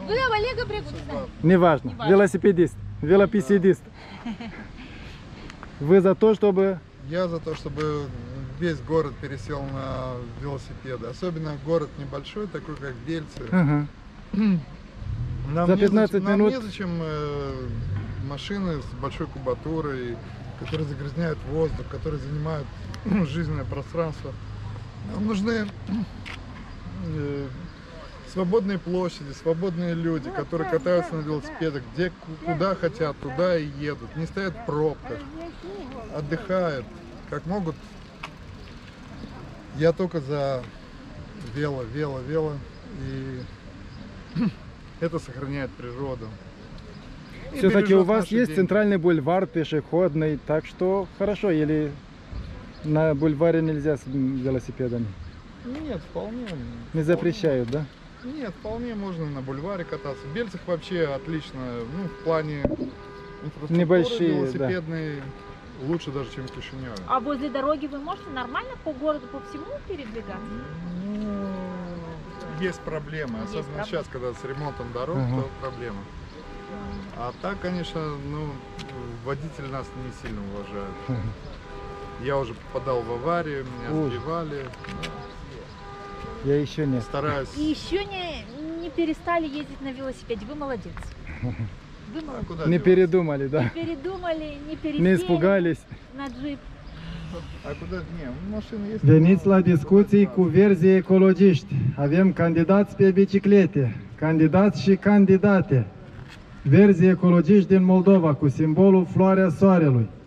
Неважно. Велосипедист, велопеседист. Вы за то, чтобы... Я за то, чтобы весь город пересел на велосипеды. Особенно город небольшой, такой как Бельцы. Ага. За 15 нам минут... незачем машины с большой кубатурой, которые загрязняют воздух, которые занимают жизненное пространство. Нам нужны свободные площади, свободные люди, которые катаются на велосипедах, где куда хотят, туда и едут, не стоят в пробках, отдыхают, как могут. Я только за вело, и это сохраняет природу. Все-таки у вас есть центральный бульвар пешеходный, так что хорошо, или на бульваре нельзя с велосипедами? Нет, вполне. Не запрещают, да? Нет, вполне можно на бульваре кататься. В Бельцах вообще отлично, ну, в плане инфраструктуры небольшие, велосипедные, да. Лучше даже, чем в Кишиневе. А возле дороги вы можете нормально по городу, по всему передвигаться? Ну, есть проблемы, особенно сейчас, когда с ремонтом дорог, то проблема. А так, конечно, ну, водители нас не сильно уважают. Я уже попадал в аварию, меня сбивали. Я еще нет. Стараюсь. И еще не перестали ездить на велосипеде. Вы молодец. Вы молодец. Не передумали, да? Не передумали, не пересели. Не испугались. На джип. А куда? Не, машина есть. Veniți la discuții cu Verzi Ecologiști. Avem candidați pe biciclete, candidați și candidate. Verzi Ecologiști din Moldova cu simbolul Floarea Soarelui.